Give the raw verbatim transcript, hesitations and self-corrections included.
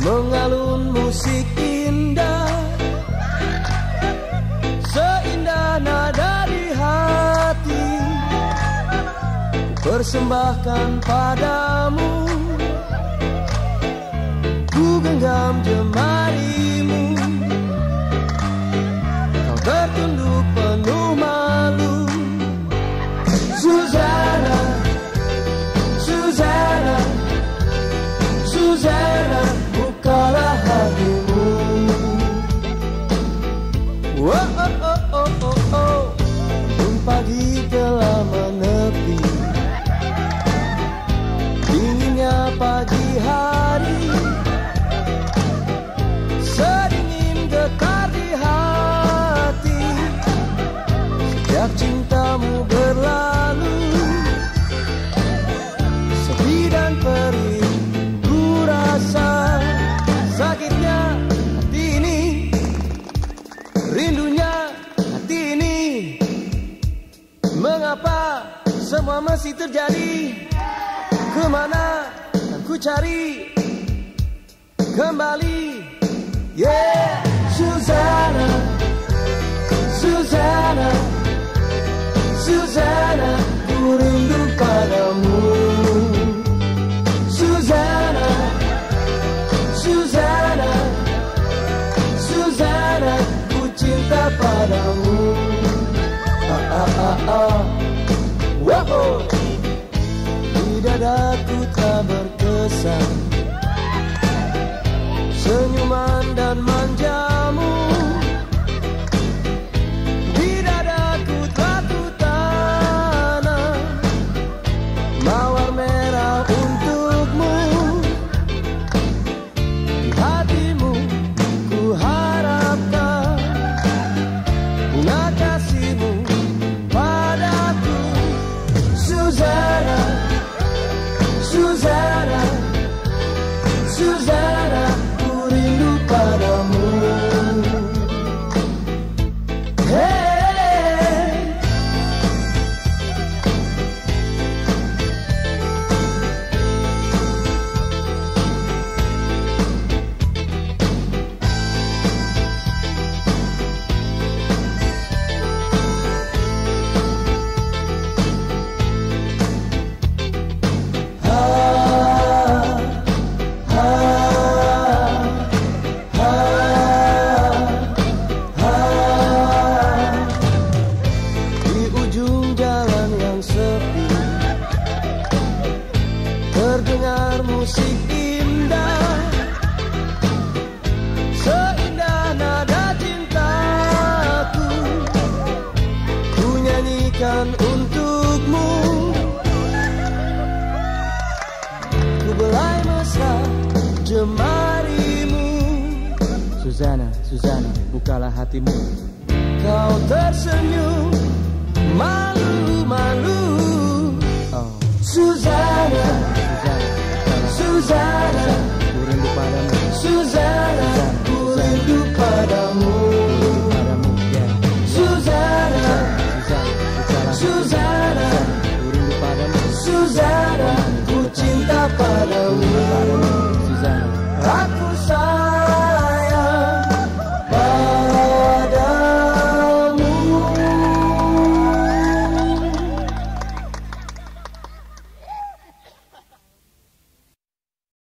mengalun musik indah, seindah nada di hati, persembahkan padamu. Ku genggam jemarimu, kau tertunduk penuh malu. Suzana, Suzana, Suzana, bukalah hatimu. Oh, oh, oh, oh, oh, oh. Pun pagi telah menepi, dinginnya pagi hari, sedingin getar di hati. Sejak cintamu berlalu, sepi dan perih ku rasa. Sakitnya hati ini, rindunya hati ini. Mengapa semua masih terjadi? Kemana kan ku cari kembali? Yeah, Suzana, Suzana, Suzana, ku rindu padamu. Suzana, Suzana, Suzana, ku cinta padamu. Ah ah ah ah, wow. Di dadaku tak berkesan senyuman dan manjamu. Di dadaku batu tanah mawar merah untukmu. Di hatimu ku harapkan bunga kasihmu padaku. Suzana, Suzana, Suzana, ku rindu padamu. Hey. Terdengar musik indah, seindah nada cintaku, ku nyanyikan untukmu. Ku belai mesra jemarimu. Suzana, Suzana, bukalah hatimu. Kau tersenyum malu-malu. Oh, Suzana, Suzana, ku rindu padamu. Suzana, ku rindu padamu. Suzana, Suzana, ku rindu padamu. Suzana, ku cinta padamu.